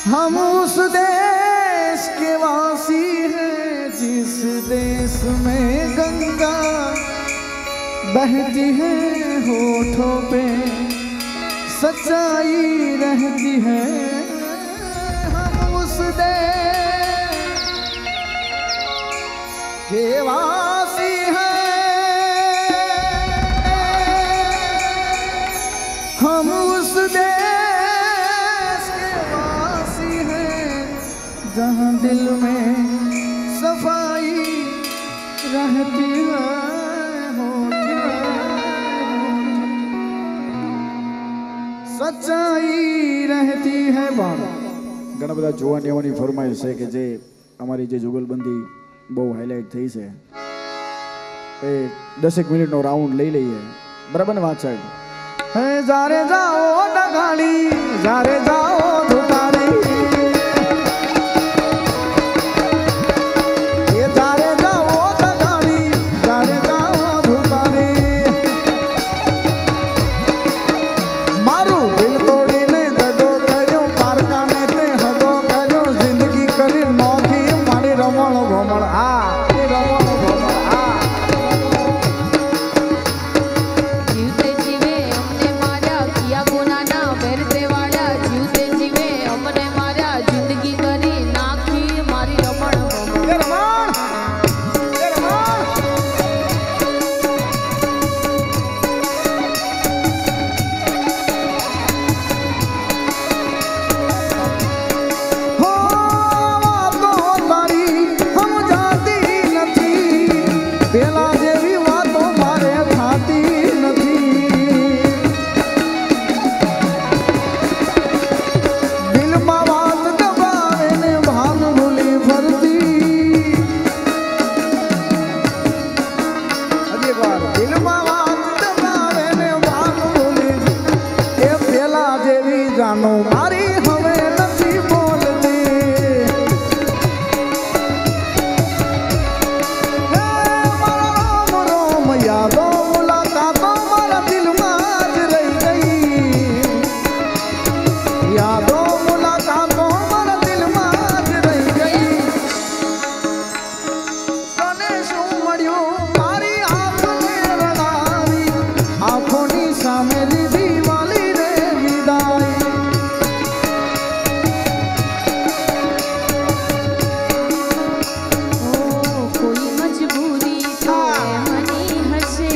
हम उस देश के वासी हैं जिस देश में गंगा बहती है, होठों पे सच्चाई रहती है। हम उस देश के वासी हैं, हम उस देश के वासी हैं जहाँ दिल में सफाई रहती है। सच्चाई रहती है। घણા બધા જોવાની આવવાની ફરમાઈશ છે કે જે અમારી જે જુગલબંધી બહુ હાઇલાઇટ થઈ છે એ 10 મિનિટનો રાઉન્ડ લઈ લઈએ, બરાબર ને વાત સાહેબ? હે જારે જાઓ ડગાડી, જારે જાઓ ધુતારી, એ જારે જાઓ ડગાડી, જારે જાઓ ધુતારી, મારું દિલ તોડીને દડો કર્યો, પારકાને તે હદો કર્યો, જિંદગી કરી નોખી મારી રમણ ભમણ આ રમણ ભમણ આ। જીવતે જીવે અમને મારા કિયા ગુનાના વેરતે વાળા, જીવતે જીવે અમને મારા જિંદગી કરી નાખી મારી રમણ ભમણ। એ રમણ, એ રમણ। હો વાતો તારી સમજાતી નથી, પેલા જેવી વાતો મારે થાતી નથી। દિલમાં વાત દબાવે ને ભાન ભૂલી ફરતી। હજી એક વાર, દિલમાં વાત દબાવે ને ભાન ભૂલી, એ પેલા જેવી જાનો મારી હવે નથી બોલતી। હે મારા રોમ રોમ યાદો મુલાકાતો મારા દિલમાં જ રહી ગઈ, યાદો મુલાકાતો મારા દિલમાં જ રહી ગઈ। તને શું મળ્યું મારી આંખને રડાવી, આંખોની સામે લીધી વાલી રે વિદાય। ઓ કોઈ મજબૂરી તો એમની હશે,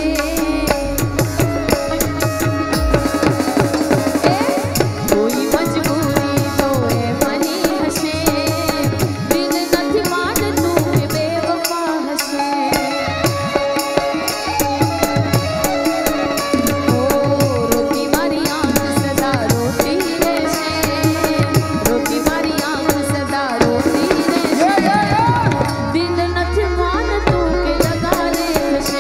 કોઈ મજબૂરી તો એમની હશે, દિલ નથી માનતું કે બેવફા હશે। રોતી મારી આંખ સદા રોતી રહેશે, રોતી મારી આંખ સદા રોતી રહેશે, દિલ નથી માનતું કે દગાને થશે।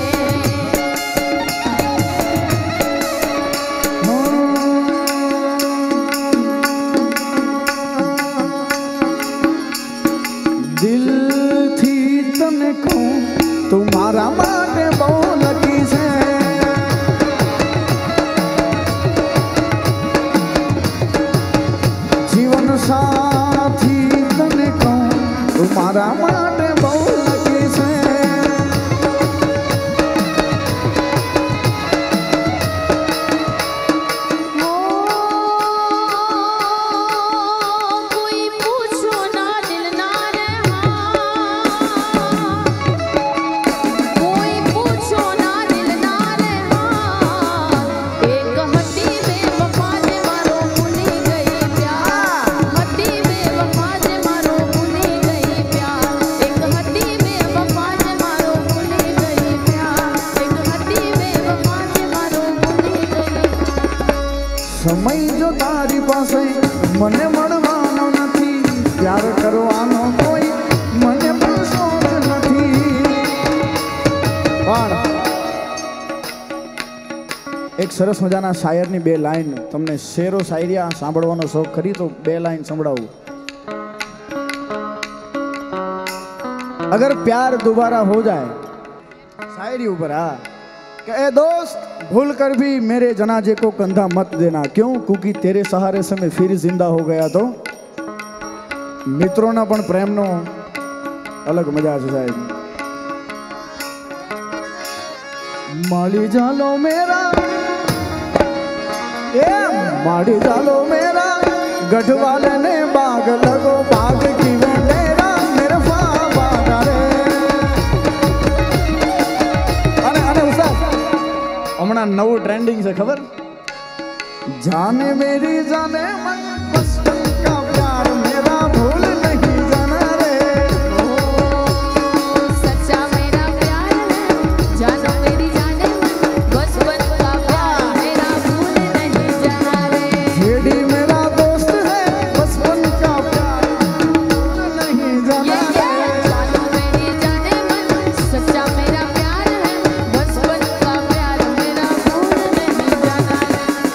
દિલથી તને કહું તું મારા માટે બહુ લકી છે। જીવન સાથી તને કહું તું મારા માટે બહુ લકી છે। कोई पूछो ना दिल ना रहा, कोई पूछो ना दिल ना रहा, एक हड्डी में वफा जे मारो भूली गई प्यार, हड्डी में वफा जे मारो भूली गई प्यार, एक हड्डी में वफा जे मारो भूली गई प्यार, एक हड्डी में वफा जे मारो भूली गई। સમય જો તારી પાસે મને મળવાનો નથી, પ્યાર કરવાનો કોઈ મને પણ શોખ નથી। પણ એક સરસ મજાના શાયરની બે લાઈન તમને શેરો શાયરિયા સાંભળવાનો શોખ ખરી તો બે લાઈન સંભળાવું। अगर प्यार दोबारा हो जाए, शायरी ऊपर हाँ, कि ए दोस्त भूल कर भी मेरे जनाजे को कंधा मत देना, क्यों? क्योंकि तेरे सहारे से मैं फिर जिंदा हो गया तो મિત્રોના પણ પ્રેમનો અલગ મજા છે સાહેબ. માળી જાલો મેરા એ માળી જાલો મેરા ગઢવાલે ને બાગ લગો બાગ કી વેરા મેરા ફાવા રે. અને ઉસ્તાદ હમણાં નવું ટ્રેન્ડિંગ છે ખબર? જાને મેરી જાને મન બચપન કા પ્યાર મેરા ભૂલ નહીં જાના રે. सच्चा मेरा प्यार है जानो मेरी जाने मन बचपन का प्यार मेरा भूल नहीं जाना रे. जेडी मेरा दोस्त है बचपन का प्यार भूल नहीं जाना रे. जानो मेरी जाने मन सच्चा मेरा प्यार है बचपन का प्यार मेरा भूल नहीं जाना रे.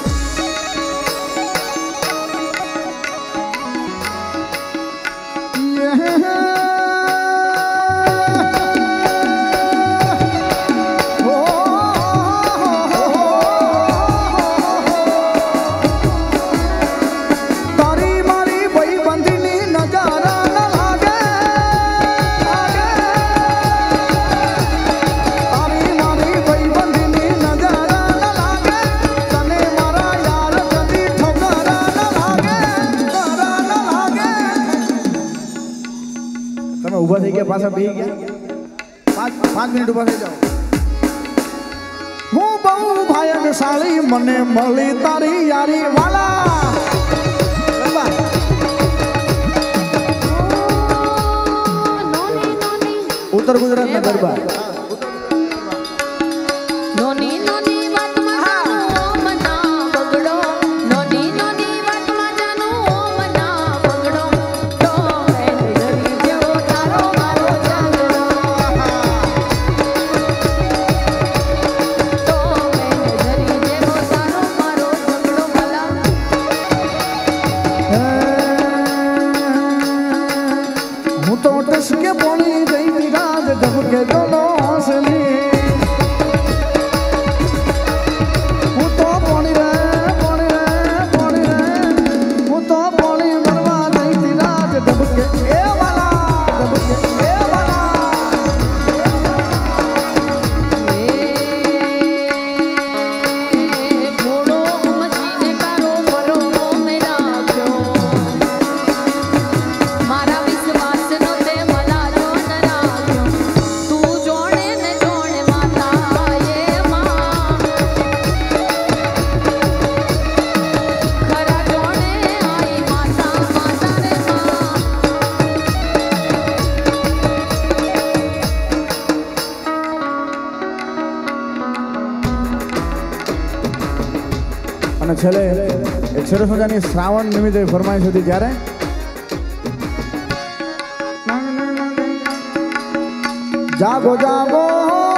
તારી મારી ભાઈ બંધીની નજારા ન લાગે. તારી મારી ભાઈ બંધીની નજારા ન લાગે. તને મારા યાર કદી ઠોકરા ન લાગે. તમે ઊભા થઈ ગયા, પાછા બેહી ગયા. 5 મિનિટ ઊભા થઈ જાઓ. હું બહુ ભાગ્યશાળી મને મળી તારી યારી વાલા. नोनी नोनी ઉત્તર ગુજરાતના ગરબા. नोनी नोनी बात में जानो मना बगड़ो. नोनी नोनी बात में जानो मना बगड़ो. तो मैं नजरी जेवो तारो मारो जागड़ो. तो मैं नजरी जेवो तारो मारो जागड़ो भला. હું તો ટસકે બોલી ગઈ વિરાજ ઢબકે દોનો હસલી. હું તો બોલી રે બોલી રે બોલી રે. હું તો બોલી મરવા ગઈ વિરાજ ઢબકે એ વાલા ઢબકે એ વાલા. घोड़ो मचीने कारो मरो मेरा क्यों. मारा विश्वास नो ते मला जो न राख्यो. तू जोड़े ने जोड़े माता ये मां. खरा जोड़े आई माता माता रे मां. અને છેલ્લે એક સરસ મજાની શ્રાવણ નિમિત્તે ફરમાઈશ હતી જ્યારે જાગો જાગો